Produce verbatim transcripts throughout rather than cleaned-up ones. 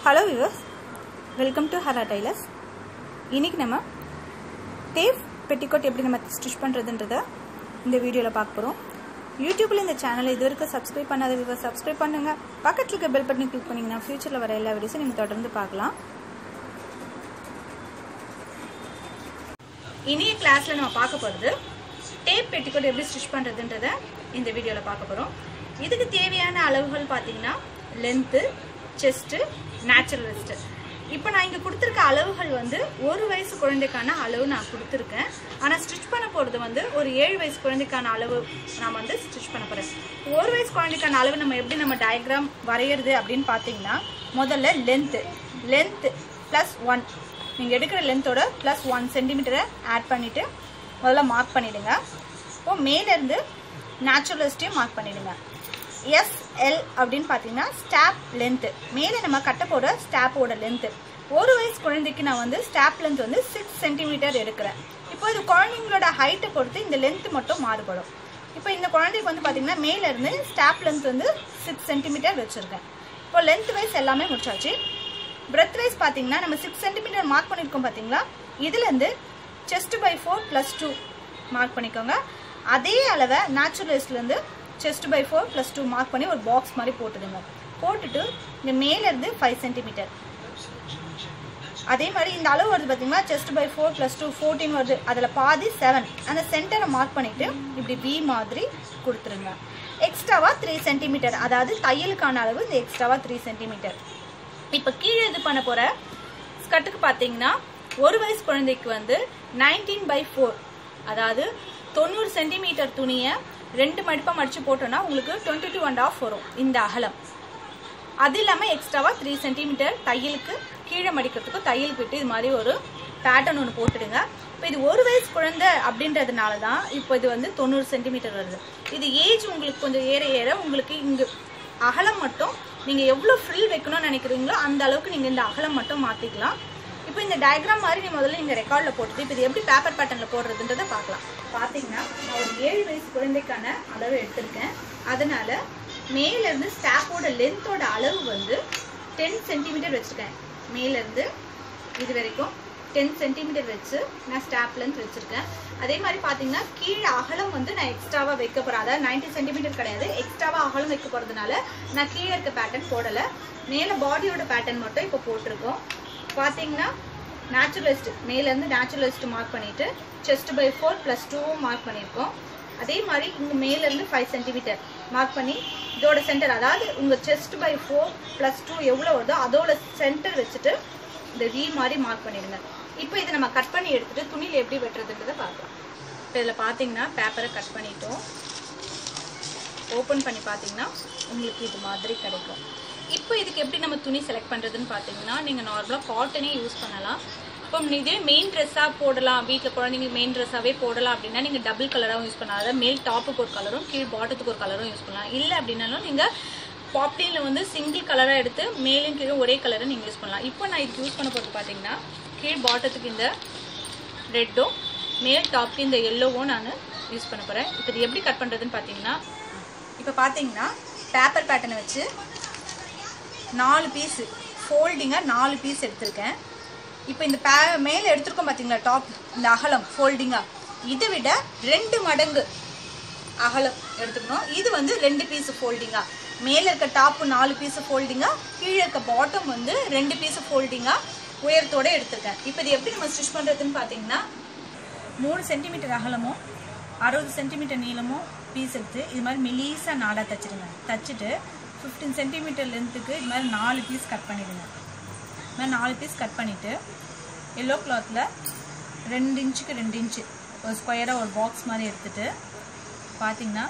Hello viewers, welcome to Hara Tailors. இன்னைக்கு நம்ம tape petticoat எப்படி நம்ம ஸ்டிச் பண்றதுன்றத இந்த வீடியோல பார்க்க போறோம். YouTubeல இந்த சேனலை இதுவரைக்கும் சப்ஸ்கிரைப் பண்ணாத வியூவர்ஸ் சப்ஸ்கிரைப் பண்ணுங்க. பக்கத்துல இருக்க பெல் பட்டனை கிளிக் பண்ணீங்கன்னா ஃபியூச்சர்ல வர எல்லா வீடியோஸையும் நீங்க தொடர்ந்து பார்க்கலாம். இன்னைக்கு கிளாஸ்ல நம்ம பார்க்க போறது டேப் பெட்டிகோட் எப்படி ஸ்டிச் பண்றதுன்றத இந்த வீடியோல பார்க்க போறோம். இதுக்கு தேவையான அளவுகள் பாத்தீங்கன்னா லெந்த், செஸ்ட், நேச்சுரல் வெஸ்ட். இப்போ நான் இங்க கொடுத்திருக்க அளவுகள் வந்து ஒரு வயசு குழந்தைக்கான அளவு நான் கொடுத்திருக்கேன். ஆனா ஸ்டிச் பண்ண போறது வந்து ஒரு ஏழு வயசு குழந்தைக்கான அளவு நான் வந்து ஸ்டிச் பண்ண போறேன். ஒரு வயசு குழந்தைக்கான அளவு நம்ம எப்படி நம்ம டயக்ராம் வரையிறது அப்படின்னு பாத்தீங்கன்னா முதல்ல லெந்த் லெந்த் பிளஸ் ஒன் நீங்க எடுக்கிற லென்த்தோட பிளஸ் ஒன் சென்டிமீட்டரை ஆட் பண்ணிட்டு முதல்ல மார்க் பண்ணிடுங்க. இப்போ மேல இருந்து நேச்சுரல் வெஸ்டையும் மார்க் பண்ணிடுங்க. எஸ் எல் அப்படின்னு பார்த்தீங்கன்னா ஸ்டாப் லென்த், மேலே நம்ம கட்ட போட ஸ்டாப்போட லென்த். ஒரு வயசு குழந்தைக்கு நான் வந்து ஸ்டாப் லென்த் வந்து சிக்ஸ் சென்டிமீட்டர் எடுக்கிறேன். இப்போ இது குழந்தைங்களோட ஹைட்டை பொறுத்து இந்த லென்த் மட்டும் மாறுபடும். இப்போ இந்த குழந்தைக்கு வந்து பார்த்தீங்கன்னா மேல இருந்து ஸ்டாப் லென்த் வந்து சிக்ஸ் சென்டிமீட்டர் வச்சிருக்கேன். இப்போ லென்த் வைஸ் எல்லாமே முடிச்சாச்சு. பிரெத் வைஸ் பார்த்தீங்கன்னா நம்ம சிக்ஸ் சென்டிமீட்டர் மார்க் பண்ணியிருக்கோம் பார்த்தீங்களா, இதுலேருந்து chest by four plus two mark பண்ணிக்கோங்க. அதே அளவை நேச்சுரல் வெஸ்ட்லேருந்து chest by four plus two mark பண்ணி ஒரு பாக்ஸ் மாதிரி போட்டுடுங்க. போட்டுட்டு இந்த மேல இருந்து ஃபைவ் சென்டிமீட்டர் அதே மாதிரி இந்த அளவு வருது பார்த்தீங்கன்னா chest by four plus two fourteen வருது, அதில் பாதி செவன். அந்த சென்டரை மார்க் பண்ணிட்டு இப்படி வி மாதிரி கொடுத்துருங்க. எக்ஸ்ட்ராவா த்ரீ சென்டிமீட்டர் அதாவது தையலுக்கான அளவு இந்த எக்ஸ்ட்ராவா த்ரீ சென்டிமீட்டர். இப்போ கீழே இது பண்ண போற ஸ்கர்ட்டுக்கு பார்த்தீங்கன்னா ஒரு வயசு குழந்தைக்கு வந்து நைன்டீன் பை ஃபோர் அதாவது தொண்ணூறு சென்டிமீட்டர் துணியை ரெண்டு மடிப்பா மடிச்சு போட்டோம்னா உங்களுக்கு டுவெண்ட்டி டூ அண்ட் ஆஃப் வரும் இந்த அகலம். அது இல்லாம எக்ஸ்ட்ராவா த்ரீ சென்டிமீட்டர் தையலுக்கு கீழே மடிக்கிறதுக்கு தையலுக்கு விட்டு இது மாதிரி ஒரு பேட்டர்ன் ஒன்று போட்டுடுங்க. இப்போ இது ஒரு வயசு குழந்தை அப்படின்றதுனால தான் இப்போ இது வந்து தொண்ணூறு சென்டிமீட்டர் வருது. இது ஏஜ் உங்களுக்கு கொஞ்சம் ஏற ஏற உங்களுக்கு இங்கு அகலம் மட்டும் நீங்க எவ்வளவு ஃப்ரில் வைக்கணும்னு நினைக்கிறீங்களோ அந்த அளவுக்கு நீங்க இந்த அகலம் மட்டும் மாத்திக்கலாம். இப்போ இந்த டயக்ராம் மாதிரி நீ முதல்ல நீங்க ரெக்கார்ட்ல போட்டுட்டு இப்போ இது எப்படி பேப்பர் பேட்டர்ன்ல போடுறதுன்றத பார்க்கலாம். பாத்தீங்கன்னா நான் ஒரு ஏழு வயசு குழந்தைக்கான அளவு எடுத்திருக்கேன். அதனால மேல இருந்து ஸ்டாப்போட லென்த்தோட அளவு வந்து டென் சென்டிமீட்டர் வச்சிருக்கேன். மேல இருந்து இது வரைக்கும் டென் சென்டிமீட்டர் வச்சு நான் ஸ்டாப் லென்த் வச்சிருக்கேன். அதே மாதிரி பாத்தீங்கன்னா கீழே அகலம் வந்து நான் எக்ஸ்ட்ராவா வைக்க போறேன். அதாவது நைன்டி சென்டிமீட்டர் கிடையாது, எக்ஸ்ட்ராவா அகலம் வைக்க போறதுனால நான் கீழே இருக்க பேட்டர்ன் போடல, மேல பாடியோட பேட்டர்ன் மட்டும் இப்போ போட்டிருக்கோம். பாத்தீங்கன்னா நேச்சுரல் வெஸ்ட் மேல இருந்து நேச்சுரல் வெஸ்ட் மார்க் பண்ணிட்டு செஸ்ட் பை ஃபோர் பிளஸ் டூவும் மார்க் பண்ணியிருக்கோம். அதே மாதிரி இங்க மேல இருந்து ஃபைவ் சென்டிமீட்டர் மார்க் பண்ணி இதோட சென்டர் அதாவது உங்க chest by four plus two எவ்வளவு வருதோ அதோட சென்டர் வச்சுட்டு இந்த வி மாதிரி மார்க் பண்ணிடுங்க. இப்போ இதை நம்ம கட் பண்ணி எடுத்துட்டு துணியில எப்படி வெட்டுறதுன்றதை பார்க்கலாம். இப்போ இதில் பார்த்தீங்கன்னா பேப்பரை கட் பண்ணிட்டோம். ஓப்பன் பண்ணி பார்த்தீங்கன்னா உங்களுக்கு இது மாதிரி கிடைக்கும். இப்போ இதுக்கு எப்படி நம்ம துணி செலக்ட் பண்றதுன்னு பார்த்தீங்கன்னா நீங்க நார்மலா காட்டனே யூஸ் பண்ணலாம். இப்போ இதே மெயின் ட்ரெஸ்ஸா போடலாம், வீட்டில் குழந்தைங்களுக்கு மெயின் ட்ரெஸ்ஸாவே போடலாம் அப்படின்னா நீங்க டபுள் கலராகவும் யூஸ் பண்ணலாம். அதாவது மேல் டாப்புக்கு ஒரு கலரும் கீழ் பாட்டத்துக்கு ஒரு கலரும் யூஸ் பண்ணலாம். இல்லை அப்படின்னாலும் நீங்க பாப்டின்ல வந்து சிங்கிள் கலரா எடுத்து மேலும் கீழே ஒரே கலரை நீங்க யூஸ் பண்ணலாம். இப்போ நான் இதுக்கு யூஸ் பண்ண போறது பாத்தீங்கன்னா கீழ் பாட்டத்துக்கு இந்த ரெட்டும் மேல் டாப்க்கு இந்த எல்லோவும் நான் யூஸ் பண்ண போறேன். இப்போ இது எப்படி கட் பண்றதுன்னு பாத்தீங்கன்னா இப்போ பாத்தீங்கன்னா பேப்பர் பேட்டர்னை வச்சு நாலு பீஸ் ஃபோல்டிங்கா நாலு பீஸ் எடுத்திருக்கேன். இப்போ இந்த பே மேல எடுத்திருக்கோம் பாத்தீங்களா டாப் இந்த அகலம் ஃபோல்டிங்கா இதை விட ரெண்டு மடங்கு அகலம் எடுத்துக்கணும். இது வந்து ரெண்டு பீஸ் ஃபோல்டிங்கா, மேல இருக்க டாப் நாலு பீஸ் ஃபோல்டிங்கா, கீழே இருக்க பாட்டம் வந்து ரெண்டு பீஸ் ஃபோல்டிங்கா உயரத்தோட எடுத்திருக்கேன். இப்போ இது எப்படி நம்ம ஸ்டிச் பண்றதுன்னு பாத்தீங்கன்னா மூணு சென்டிமீட்டர் அகலமும் அறுபது சென்டிமீட்டர் நீளமும் பீஸ் எடுத்து இது மாதிரி மெலீஸா நாடா தச்சிடுங்க. தச்சுட்டு ஃபிஃப்டீன் சென்டிமீட்டர் லென்த்துக்கு இது மாதிரி நாலு பீஸ் கட் பண்ணிடுங்க. இது மாதிரி நாலு பீஸ் கட் பண்ணிவிட்டு எல்லோ கிளாத்தில் ரெண்டு இன்ச்சுக்கு ரெண்டு இன்ச்சு ஒரு ஸ்கொயராக ஒரு பாக்ஸ் மாதிரி எடுத்துகிட்டு பார்த்தீங்கன்னா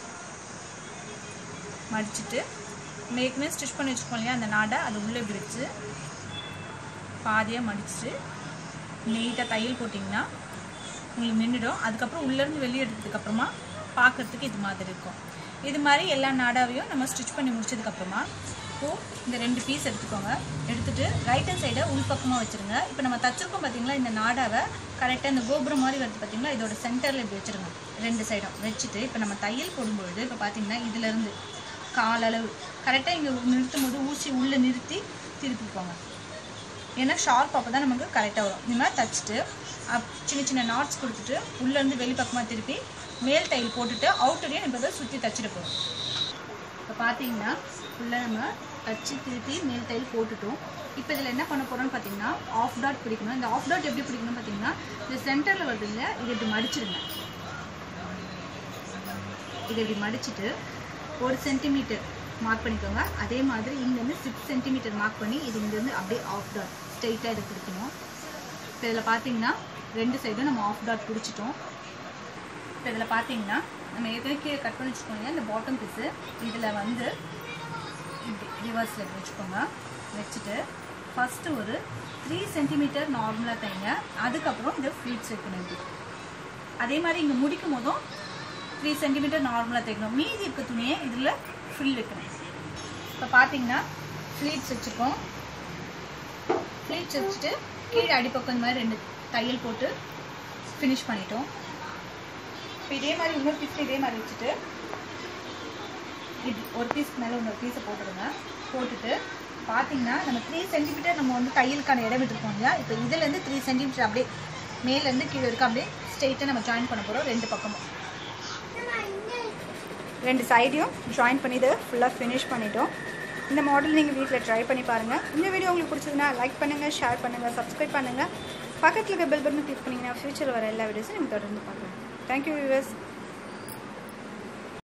மடிச்சுட்டு மேற்குமே ஸ்டிச் பண்ணி வச்சுக்கோம் இல்லையா அந்த நாடை அது உள்ளே இப்படி வச்சு பாதியாக மடிச்சுட்டு நீட்டாக தையல் போட்டிங்கன்னா உங்களுக்கு நின்றுடும். அதுக்கப்புறம் உள்ளேருந்து வெளியே எடுத்ததுக்கப்புறமா பார்க்குறதுக்கு இது மாதிரி இருக்கும். இது மாதிரி எல்லா நாடாவையும் நம்ம ஸ்டிச் பண்ணி முடிச்சதுக்கப்புறமா இப்போது இந்த ரெண்டு பீஸ் எடுத்துக்கோங்க. எடுத்துகிட்டு ரைட் ஹேண்ட் சைடை உள்பக்கமாக வச்சுருங்க. இப்போ நம்ம தச்சிருக்கோம் பார்த்தீங்களா இந்த நாடாவை கரெக்டாக இந்த கோபுரம் மாதிரி வருது பார்த்தீங்களா இதோட சென்டரில் இப்படி வச்சுருங்க. ரெண்டு சைடும் வச்சுட்டு இப்போ நம்ம தையல் போடும்பொழுது இப்போ பார்த்தீங்கன்னா இதுலேருந்து கால் அளவு கரெக்டாக இங்கே நிறுத்தும் போது ஊசி உள்ளே நிறுத்தி திருப்பிக்கோங்க. ஏன்னா ஷார்ப் அப்போ தான் நமக்கு கரெக்டாக வரும். இந்த மாதிரி தைச்சிட்டு அப் சின்ன சின்ன நாட்ஸ் கொடுத்துட்டு உள்ளேருந்து வெளிப்பக்கமாக திருப்பி மேல் தையல் போட்டுட்டு அவுட்டரையும் நம்ம தான் சுற்றி தைச்சிட்டு போகிறோம். இப்போ பார்த்தீங்கன்னா ஃபுல்லாக நம்ம தச்சு திருப்பி மேல் தையல் போட்டுட்டோம். இப்போ இதில் என்ன பண்ண போகிறோம்னு பார்த்தீங்கன்னா ஆஃப் டாட் பிடிக்கணும். இந்த ஆஃப் டாட் எப்படி பிடிக்கணும்னு பார்த்தீங்கன்னா இந்த சென்டரில் வருது இல்லை, இதை இப்படி மடிச்சிடுங்க. இதை இப்படி மடிச்சுட்டு ஒரு சென்டிமீட்டர் மார்க் பண்ணிக்கோங்க. அதே மாதிரி இங்கேருந்து சிக்ஸ் சென்டிமீட்டர் மார்க் பண்ணி இது இங்கேருந்து அப்படியே ஆஃப் டாட் ஸ்ட்ரெயிட்டாக இதை பிடிக்கணும். இப்போ இதில் பார்த்தீங்கன்னா ரெண்டு சைடும் நம்ம ஆஃப் டாட் பிடிச்சிட்டோம். இப்போ இதில் பார்த்தீங்கன்னா நம்ம ஏற்கனவே கீழே கட் பண்ணி வச்சுக்கோங்க. இந்த பாட்டம் பீஸு இதில் வந்து இப்படி ரிவர்ஸில் வச்சுக்கோங்க. வச்சுட்டு ஃபஸ்ட்டு ஒரு த்ரீ சென்டிமீட்டர் நார்மலாக தைங்க. அதுக்கப்புறம் இந்த ஃப்ளீட்ஸ் வைக்கணும். இப்படி அதே மாதிரி இங்கே முடிக்கும் போதும் த்ரீ சென்டிமீட்டர் நார்மலாக தைக்கணும். மீதி இருக்க துணியை இதில் ஃபில் வைக்கணும். இப்போ பார்த்தீங்கன்னா ஃப்ளீட்ஸ் வச்சுருக்கோம். ஃப்ளீட்ஸ் வச்சுட்டு கீழே அடிப்பக்கம் இந்த மாதிரி ரெண்டு தையல் போட்டு ஃபினிஷ் பண்ணிட்டோம். இப்போ இதே மாதிரி இன்னொரு பீஸ் இதே மாதிரி வச்சுட்டு இது ஒரு பீஸ்க்கு மேலே இன்னொரு பீஸை போட்டுடுங்க. போட்டுட்டு பார்த்தீங்கன்னா நம்ம த்ரீ சென்டிமீட்டர் நம்ம வந்து தையலுக்கான இடம் விட்டுருக்கோம் இல்லையா. இப்போ இதுலேருந்து த்ரீ சென்டிமீட்டர் அப்படியே மேலேருந்து கீழே இருக்க அப்படியே ஸ்ட்ரெயிட்டாக நம்ம ஜாயின் பண்ண போகிறோம். ரெண்டு பக்கமும் ரெண்டு சைடையும் ஜாயின் பண்ணி இதை ஃபுல்லாக ஃபினிஷ் பண்ணிட்டோம். இந்த மாடல் நீங்கள் வீட்டில் ட்ரை பண்ணி பாருங்கள். இந்த வீடியோ உங்களுக்கு பிடிச்சதுன்னா லைக் பண்ணுங்கள், ஷேர் பண்ணுங்கள், சப்ஸ்கிரைப் பண்ணுங்கள். பக்கத்தில் இருக்க பெல் பட்டனை கிளிக் பண்ணிங்கன்னா ஃபியூச்சரில் வர எல்லா வீடியோஸும் நீங்கள் தொடர்ந்து பார்க்கலாம். Thank you viewers.